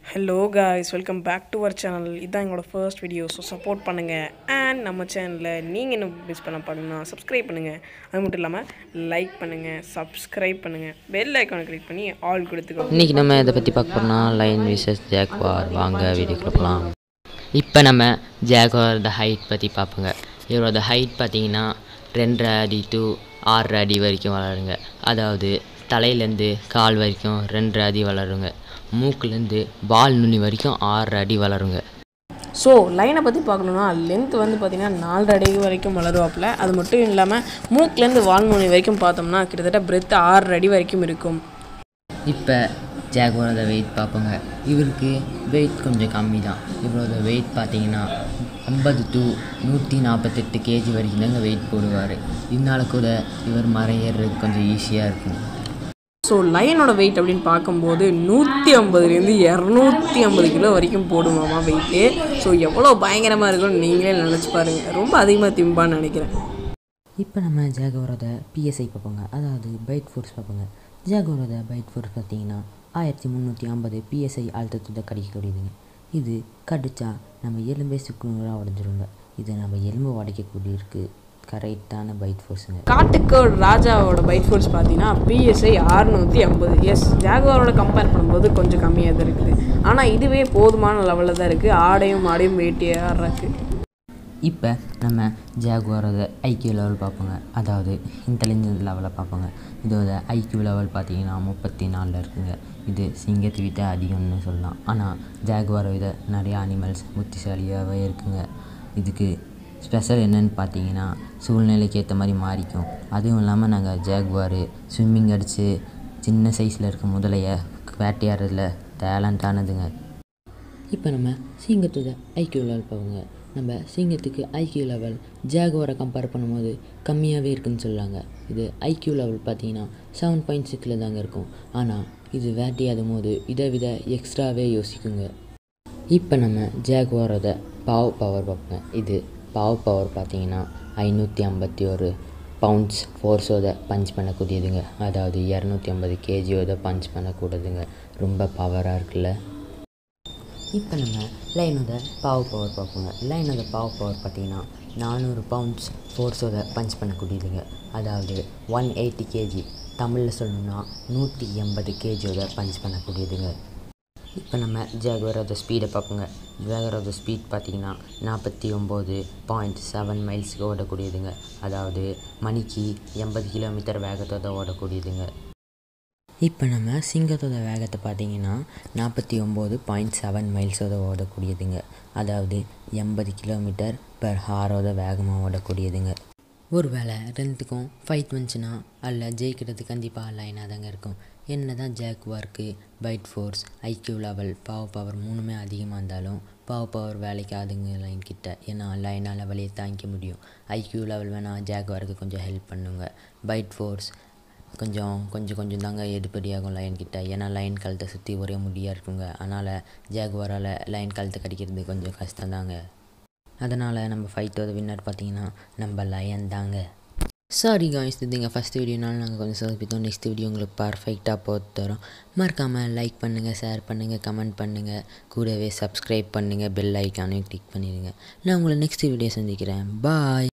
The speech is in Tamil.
Hello guys, welcome back to our channel. இதான் எங்களோட ஃபர்ஸ்ட் வீடியோ. ஸோ சப்போர்ட் பண்ணுங்கள். அண்ட் நம்ம சேனலில் நீங்கள் என்ன மிஸ் பண்ண பாருங்கன்னா சப்ஸ்கிரைப் பண்ணுங்கள். அது மட்டும் இல்லாமல் லைக் பண்ணுங்கள், சப்ஸ்கிரைப் பண்ணுங்கள், பெல் ஐக்கானை கிளிக் பண்ணி ஆல் கொடுத்துக்கோங்க. இன்றைக்கி நம்ம இதை பற்றி பார்க்க போகிறோம்னா லைன் விசஸ் ஜாக்வார். வாங்க வீடியோக்குள்ள போகலாம். இப்போ நம்ம ஜாக்வார் ஹைட் பற்றி பார்ப்போங்க. இவரோட ஹைட் பார்த்திங்கன்னா 2.5 அடி to 6 அடி வரைக்கும் வளருங்க. அதாவது தலையிலேருந்து கால் வரைக்கும் 2.5 அடி வளருங்க. மூக்குலேருந்து வால் நுனி வரைக்கும் 6 அடி வளருங்க. ஸோ லைனை பற்றி பார்க்கணுன்னா லென்த் வந்து பார்த்திங்கன்னா 4 அடி வரைக்கும் வளருவாப்பில். அது மட்டும் இல்லாமல் மூக்குலேருந்து வால் நுனி வரைக்கும் பார்த்தோம்னா கிட்டத்தட்ட பிரெத் 6 அடி வரைக்கும் இருக்கும். இப்போ ஜாக்வாரோட வெயிட் பார்ப்போங்க. இவருக்கு வெயிட் கொஞ்சம் கம்மி தான். இவரோட வெயிட் பார்த்தீங்கன்னா 50 to 148 கேஜி வரைக்கும் தாங்க வெயிட் போடுவார். இதனால கூட இவர் மரம் ஏறுறது கொஞ்சம் ஈஸியாக இருக்கும். ஸோ லைனோட வெயிட் அப்படின்னு பார்க்கும்போது 150லேருந்து 250 கிலோ வரைக்கும் போடுமாமா வெயிட்டு. ஸோ எவ்வளோ பயங்கரமாக இருக்கும்னு நீங்களே நினச்சி பாருங்கள். ரொம்ப அதிகமாக திம்பான்னு நினைக்கிறேன். இப்போ நம்ம ஜாக்வாரோட பிஎஸ்ஐ பார்ப்போங்க. அதாவது பைட் ஃபோர்ஸ் பார்ப்போங்க. ஜாக்வாரோட பைட் ஃபோர்ஸ் பார்த்தீங்கன்னா 1350 பிஎஸ்ஐ அழுத்தத்தை கிடைக்கக்கூடியதுங்க. இது கடிச்சா நம்ம எலும்பே சுக்குநூறாக உடஞ்சிருங்க. இது நம்ம எலும்பு உடைக்கக்கூடிய இருக்குது கரெக்டான பைட் ஃபோர்ஸுங்க. காட்டுக்கோள் ராஜாவோட பைட் ஃபோர்ஸ் பார்த்தீங்கன்னா பிஎஸ்ஐ 650. எஸ், ஜாகுவாரோட கம்பேர் பண்ணும்போது கொஞ்சம் கம்மியாக தான் இருக்குது. ஆனால் இதுவே போதுமான லெவலில் தான் இருக்குது. ஆடையும் வேட்டியாக இருக்குது. இப்போ நம்ம ஜாகுவாரோட ஐக்யூ லெவல் பார்ப்போங்க. அதாவது இன்டெலிஜென்ஸ் லெவலை பார்ப்போங்க. இதோட ஐக்யூ லெவல் பார்த்தீங்கன்னா 34 இருக்குங்க. இது சிங்கத்தை விட அதிகம்னு சொல்லலாம். ஆனால் ஜாகுவாரை விட நிறைய அனிமல்ஸ் புத்திசாலியாகவே இருக்குங்க. இதுக்கு ஸ்பெஷல் என்னென்னு பார்த்தீங்கன்னா சூழ்நிலைக்கு ஏற்ற மாதிரி மாறிக்கும். அதுவும் இல்லாமல் நாங்கள் ஜாகுவார் ஸ்விம்மிங் அடித்து சின்ன சைஸில் இருக்க முதலையை வேட்டையாடுறதுல டேலண்டானதுங்க. இப்போ நம்ம சிங்கத்தோட ஐக்யூ லெவல் பார்ப்போங்க. நம்ம சிங்கத்துக்கு ஐக்யூ லெவல் ஜாகுவாரை கம்பேர் பண்ணும்போது கம்மியாகவே இருக்குதுன்னு சொல்லாங்க. இது ஐக்யூ லெவல் பார்த்தீங்கன்னா 7.6 தாங்க இருக்கும். ஆனால் இது வேட்டையாடும் போது இதை விட எக்ஸ்ட்ராவே யோசிக்குங்க. இப்போ நம்ம ஜாகுவாரோட பவர் பார்ப்போங்க. இது பவர் பார்த்தீங்கன்னா 551 பவுண்ட்ஸ் ஃபோர்ஸோட பஞ்ச் பண்ணக்கூடியதுங்க. அதாவது 250 கேஜியோட பஞ்ச் பண்ணக்கூடாதுங்க. ரொம்ப பவராக இருக்குல்ல. இப்போ நம்ம லைனோட பவர் பார்ப்போங்க. லைனோட பவர் பார்த்தீங்கன்னா 400 பவுண்ட்ஸ் ஃபோர்ஸோட பஞ்ச் பண்ணக்கூடியதுங்க. அதாவது 180 கேஜி, தமிழில் சொல்லணும்னா 180 கேஜியோட பஞ்ச் பண்ணக்கூடியதுங்க. இப்போ நம்ம ஜாகுவாரோட ஸ்பீடை பார்ப்போங்க. ஜாகுவாரோட ஸ்பீட் பார்த்திங்கன்னா 49.7 மைல்ஸுக்கு ஓடக்கூடியதுங்க. அதாவது மணிக்கு 80 கிலோமீட்டர் வேகத்தோடு ஓடக்கூடியதுங்க. இப்போ நம்ம சிங்கத்தோட வேகத்தை பார்த்திங்கன்னா 49.7 மைல்ஸோடு ஓடக்கூடியதுங்க. அதாவது 80 கிலோமீட்டர் பெர் ஹாரோட வேகமாக ஓடக்கூடியதுங்க. ஒரு வேளை ரெண்டுக்கும் ஃபைட் வந்துச்சுன்னா அதில் ஜெயிக்கிறது கண்டிப்பாக லைனாக தாங்க இருக்கும். என்ன தான் ஜாகுவாருக்கு bite force, IQ level, power 3மே அதிகமாக இருந்தாலும் பவர் வேலைக்கு ஆகுதுங்க லைன் கிட்ட. ஏன்னா லைனால் வழியை தாங்கிக்க முடியும். ஐக்யூ லெவல் வேணால் ஜாகுவாருக்கு கொஞ்சம் ஹெல்ப் பண்ணுங்க. பைட் ஃபோர்ஸ் கொஞ்சம் தாங்க எடுப்படியாகும் லைன் கிட்ட. ஏன்னா லைன் கழுத்தை சுற்றி ஒரே முடியாக இருக்குங்க. அதனால் ஜாகுவாரால் லைன் கழுத்தை கடிக்கிறது கொஞ்சம் கஷ்டம்தாங்க. அதனால் நம்ம ஃபைட்டோட வின்னர் பார்த்திங்கன்னா நம்ம லயன் தாங்க. சாரி காய்ஸ், இது எங்கள் ஃபஸ்ட் வீடியோனாலும் நாங்கள் கொஞ்சம் சொதப்பித்தோம். நெக்ஸ்ட் வீடியோ உங்களுக்கு பர்ஃபெக்டாக போட்டு தரோம். மறக்காமல் லைக் பண்ணுங்கள், ஷேர் பண்ணுங்கள், கமெண்ட் பண்ணுங்கள், கூடவே சப்ஸ்கிரைப் பண்ணுங்கள், பெல் ஐக்கானையும் கிளிக் பண்ணிடுங்க. நான் உங்களை நெக்ஸ்ட் வீடியோ சந்திக்கிறேன். பாய்.